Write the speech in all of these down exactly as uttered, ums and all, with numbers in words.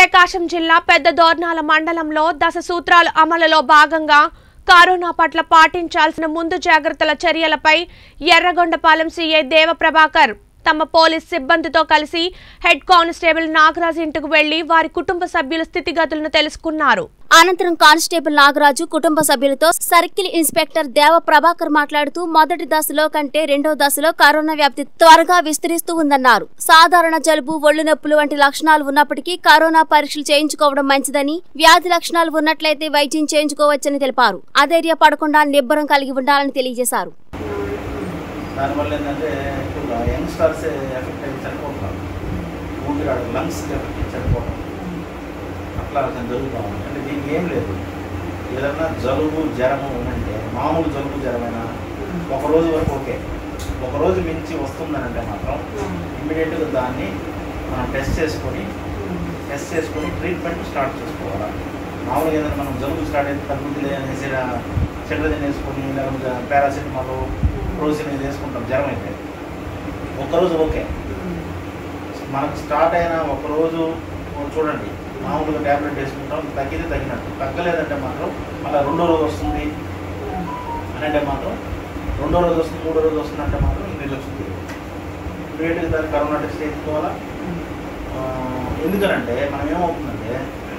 ప్రకాశం జిల్లా పెద్ద దోర్నాల మండలంలో దశ సూత్రాల అమలులో భాగంగా కరోనా పట్ల పాటించాల్సిన ముందు జాగ్రత్తల చర్యలపై ఎర్రగొండపాలెం సీఐ దేవప్రభాకర్ తమ పోలీస్ సిబ్బందితో కలిసి హెడ్ కానిస్టేబుల్ నాగరాజ్ ఇంటికి వెళ్లి వారి కుటుంబ సభ్యుల స్థితిగతులను తెలుసుకున్నారు. అనంతరం కానిస్టేబుల్ నాగరాజు కుటుంబ సభ్యులతో సర్కిల్ ఇన్స్పెక్టర్ దేవ ప్రభాకర్ మాట్లాడుతూ మొదటి దశలో కంటే రెండో దశలో కరోనా వ్యాప్తి త్వరగా విస్తరిస్తూ ఉందన్నారు. సాధారణ జలుబు, ఒళ్ళు నొప్పులు వంటి లక్షణాలు ఉన్నప్పటికీ కరోనా పరీక్షలు చేయించుకోవడం మంచిదని, వ్యాధి లక్షణాలు ఉన్నట్లయితే వైద్యం చేయించుకోవచ్చని తెలిపారు. అధైర్యపడకుండా నిబ్బరం కలిగి ఉండాలని తెలియజేశారు. దానివల్ల ఏంటంటే ఎక్కువగా యంగ్స్టర్స్ ఎఫెక్ట్ అయ్యి చనిపోతున్నారు. ఊపిరాడు లంగ్స్ ఎఫెక్ట్ అయ్యి చనిపోవడం అట్లా జరుగుతూ ఉంది. అంటే దీనికి ఏం లేదు, ఏదన్నా జలుబు జ్వరము ఉందంటే మామూలు జలుబు జ్వరమైనా ఒకరోజు వరకు ఓకే, ఒకరోజు మించి వస్తుందనంటే మాత్రం ఇమ్మీడియట్గా దాన్ని మనం టెస్ట్ చేసుకొని టెస్ట్ చేసుకొని ట్రీట్మెంట్ స్టార్ట్ చేసుకోవాలి. మామూలుగా ఏదైనా మనం జలుబు స్టార్ట్ అయితే తగ్గుతుంది అనేసి సెట్రజిన్ వేసుకొని లేకపోతే పారాసిటమాల్ రోజు ఇది వేసుకుంటాం. జ్వరం అయితే ఒక్కరోజు ఓకే, మనకు స్టార్ట్ అయిన ఒకరోజు చూడండి మామూలుగా ట్యాబ్లెట్ వేసుకుంటాం, తగ్గితే తగ్గినట్టు, తగ్గలేదంటే మాత్రం మళ్ళీ రెండో రోజు వస్తుంది అని అంటే మాత్రం రెండో రోజు వస్తుంది మూడో రోజు వస్తుంది అంటే మాత్రం ఇంగ్లీష్ వస్తుంది. ఇమీడియట్గా దాన్ని కరోనా టెస్ట్ చేసుకోవాలా. ఎందుకనంటే మనం ఏమవుతుందంటే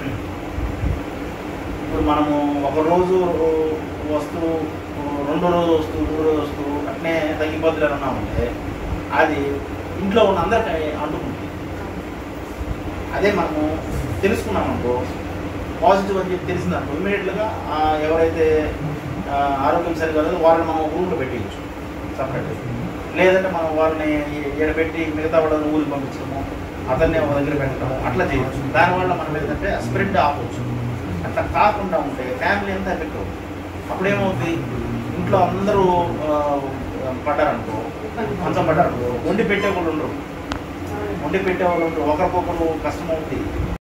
ఇప్పుడు మనము ఒకరోజు వస్తూ రెండో రోజు వస్తూ మూడో రోజు వస్తూ అట్నే తగ్గిపోతులే ఉన్నామంటే అది ఇంట్లో ఉన్న అందరికీ అంటుకుంటుంది. అదే మనము తెలుసుకున్నామనుకో, పాజిటివ్ అని చెప్పి తెలిసిందనుకో ఇమీడియట్గా ఎవరైతే ఆరోగ్యం సరిగా లేదో వాళ్ళని మనం రూమ్లో పెట్టేయచ్చు సపరేట్గా. లేదంటే మనం వాళ్ళని ఎడబెట్టి మిగతా వాళ్ళని ఊరికి పంపించడము, అతన్ని ఒక దగ్గర పెట్టడము అట్లా చేయవచ్చు. దానివల్ల మనం ఏంటంటే స్ప్రెడ్ ఆపవచ్చు. అట్లా కాకుండా ఉంటే ఫ్యామిలీ అంతా ఎఫెక్ట్ అవుతుంది. అప్పుడేమవుతుంది, ఇంట్లో అందరూ పడ్డారనుకో, మంచం పడ్డారనుకో, వండి పెట్టే వాళ్ళు ఉండరు, వండి పెట్టే వాళ్ళు ఉండరు, ఒకరికొకరు కష్టం అవుతుంది.